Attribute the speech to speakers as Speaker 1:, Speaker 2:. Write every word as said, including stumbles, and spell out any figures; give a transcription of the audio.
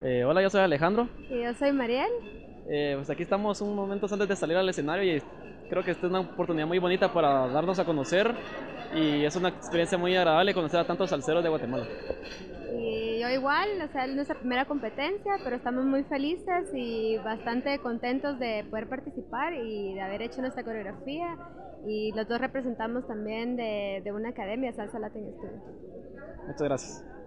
Speaker 1: Eh, hola, yo soy Alejandro.
Speaker 2: Y yo soy Mariel.
Speaker 1: Eh, pues aquí estamos un momento antes de salir al escenario y creo que esta es una oportunidad muy bonita para darnos a conocer y es una experiencia muy agradable conocer a tantos salseros de Guatemala.
Speaker 2: Y yo igual, o sea, es nuestra primera competencia, pero estamos muy felices y bastante contentos de poder participar y de haber hecho nuestra coreografía. Y los dos representamos también de, de una academia, Salsa Latin Studio.
Speaker 1: Muchas gracias.